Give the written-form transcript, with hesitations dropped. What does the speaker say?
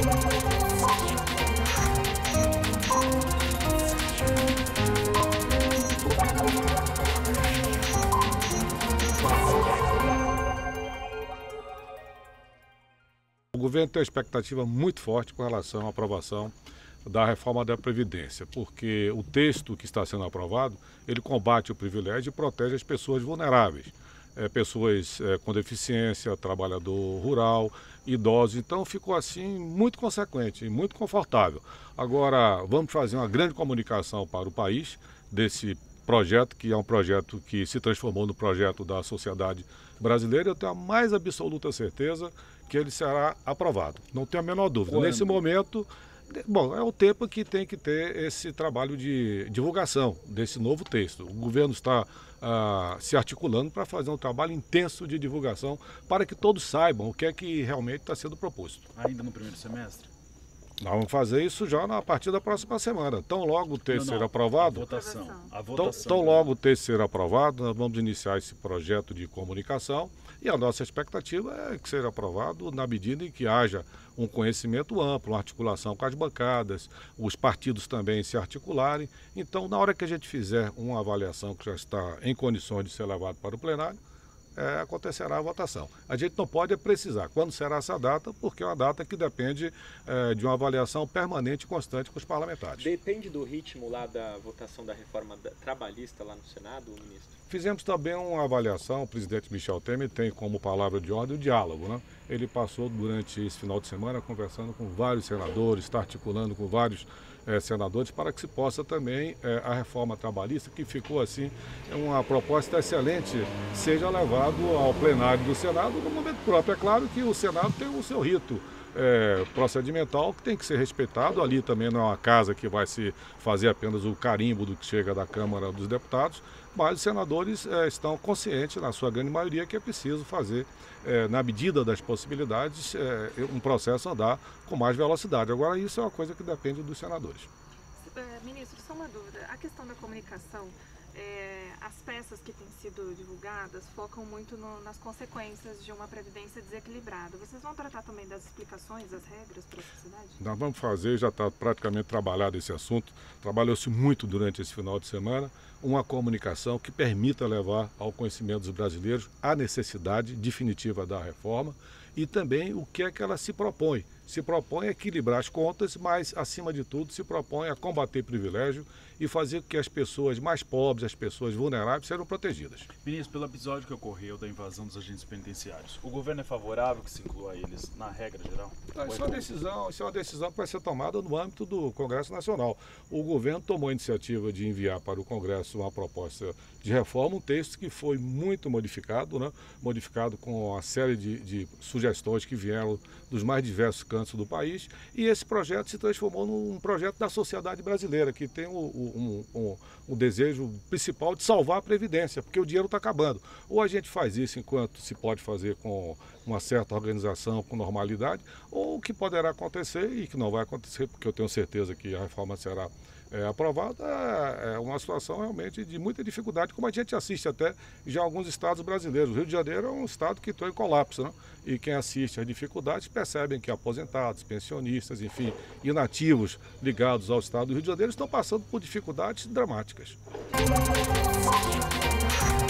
O governo tem uma expectativa muito forte com relação à aprovação da reforma da Previdência, porque o texto que está sendo aprovado, ele combate o privilégio e protege as pessoas vulneráveis, pessoas com deficiência, trabalhador rural, idosos. Então ficou assim muito consequente e muito confortável. Agora vamos fazer uma grande comunicação para o país desse projeto, que é um projeto que se transformou no projeto da sociedade brasileira. Eu tenho a mais absoluta certeza que ele será aprovado. Não tenho a menor dúvida. Quando? Nesse momento, bom, é o tempo que tem que ter esse trabalho de divulgação desse novo texto. O governo está se articulando para fazer um trabalho intenso de divulgação para que todos saibam o que é que realmente está sendo proposto. Ainda no primeiro semestre? Nós vamos fazer isso já a partir da próxima semana. Tão logo o texto ser aprovado, A votação. tão logo o texto ser aprovado, nós vamos iniciar esse projeto de comunicação e a nossa expectativa é que seja aprovado na medida em que haja um conhecimento amplo, uma articulação com as bancadas, os partidos também se articularem. Então, na hora que a gente fizer uma avaliação que já está em condições de ser levado para o plenário, acontecerá a votação. A gente não pode precisar quando será essa data, porque é uma data que depende de uma avaliação permanente e constante com os parlamentares. Depende do ritmo lá da votação da reforma trabalhista lá no Senado, ministro? Fizemos também uma avaliação, o presidente Michel Temer tem como palavra de ordem o diálogo, né? Ele passou durante esse final de semana conversando com vários senadores, está articulando com vários senadores para que se possa também a reforma trabalhista, que ficou assim, uma proposta excelente, seja levado ao plenário do Senado no momento próprio. É claro que o Senado tem o seu rito procedimental que tem que ser respeitado. Ali também não é uma casa que vai se fazer apenas o carimbo do que chega da Câmara dos Deputados, mas os senadores estão conscientes, na sua grande maioria, que é preciso fazer, na medida das possibilidades, um processo andar com mais velocidade. Agora, isso é uma coisa que depende dos senadores. Ministro, só uma dúvida. A questão da comunicação, as peças que têm sido divulgadas focam muito nas consequências de uma previdência desequilibrada. Vocês vão tratar também das explicações, das regras para a sociedade? Nós vamos fazer, já está praticamente trabalhado esse assunto, trabalhou-se muito durante esse final de semana, uma comunicação que permita levar ao conhecimento dos brasileiros a necessidade definitiva da reforma e também o que é que ela se propõe. Se propõe a equilibrar as contas, mas, acima de tudo, se propõe a combater privilégio e fazer com que as pessoas mais pobres, as pessoas vulneráveis, sejam protegidas. Ministro, pelo episódio que ocorreu da invasão dos agentes penitenciários, o governo é favorável que se inclua eles na regra geral? Isso é uma decisão que vai ser tomada no âmbito do Congresso Nacional. O governo tomou a iniciativa de enviar para o Congresso uma proposta de reforma, um texto que foi muito modificado, né? Modificado com uma série de sugestões que vieram dos mais diversos cantos do país, e esse projeto se transformou num projeto da sociedade brasileira, que tem o desejo principal de salvar a Previdência, porque o dinheiro está acabando. Ou a gente faz isso enquanto se pode fazer com uma certa organização, com normalidade, ou o que poderá acontecer, e que não vai acontecer, porque eu tenho certeza que a reforma será aprovada, é uma situação realmente de muita dificuldade, como a gente assiste até já em alguns estados brasileiros. O Rio de Janeiro é um estado que está em colapso, né? E quem assiste às dificuldades percebem que aposentados, pensionistas, enfim, inativos ligados ao estado do Rio de Janeiro estão passando por dificuldades dramáticas.